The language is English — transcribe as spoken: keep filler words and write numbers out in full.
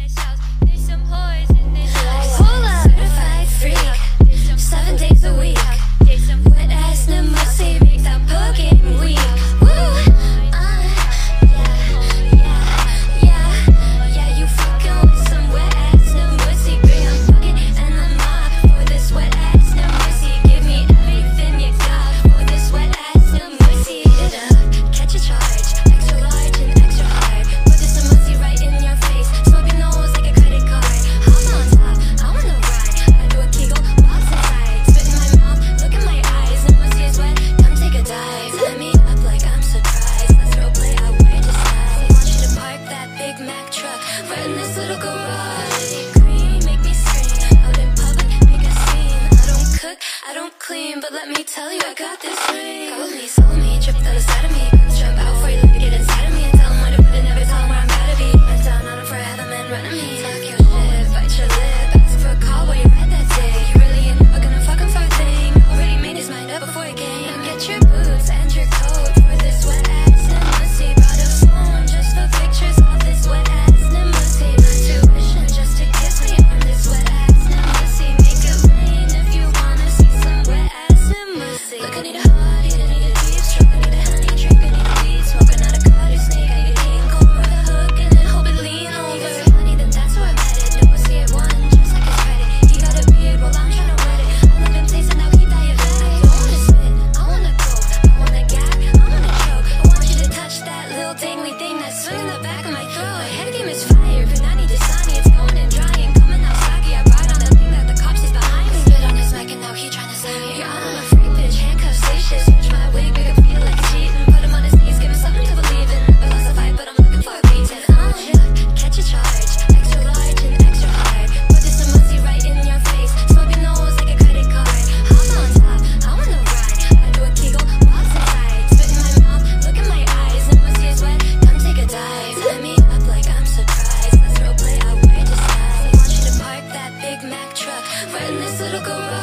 But let me tell you, I got this ring. Call me, sold me, tripped on the side of me. Jump out for you, let it get inside of me. And tell them where to put it, never tell them where I'm gotta be. Went down on them for have them and running me. Talk your shit, bite your lip. Ask for a call while you're at that day. You really ain't never gonna fuck him for a thing. Already made his mind up before he came. Now get your boots and your coat for this wet ass and pussy. Brought a phone just for pictures of this wet ass and pussy. My tuition just to kiss me on this wet ass and pussy. Make it rain if you wanna see some wet ass and pussy. Look, I need a heart, I need a deep stroke, I need a honey drink, I need a weed smoke, not a cardi snake. I need a king cobra with a hook and then hope it lean over. If it's honey, then that's where I met it. No pussy at one, just like his credit. He got a beard while I'm trying to wet it. I let him taste it, now he diabetic. I don't wanna spit, I wanna go, I wanna gag, I wanna choke. I want you to touch that little dangly thing that's swinging the back of my throat. My head game is fire, Punani Dasani, it's going and drying, coming out soggy. I ride on the thing that the cops is behind me. Spit on his neck and now he trying to sign me. You're on a free bitch, handcuffs, laces. Switch my wig, make him feel like a cheating. Put him on his knees, give him something to believe in. Never lost a fight, but I'm looking for a beating. Uh, look, catch a charge, extra large and extra hard. Put this muzzy right in your face, swipe your nose like a credit card. Hop on top, I wanna ride. I do a kegel, walks inside. Spit in my mouth, look in my eyes. The muzzy is wet, come take a dive. Tie me up like I'm surprised. Let's role play, I wear disguise. I want you to park that Big Mac truck right in this little garage.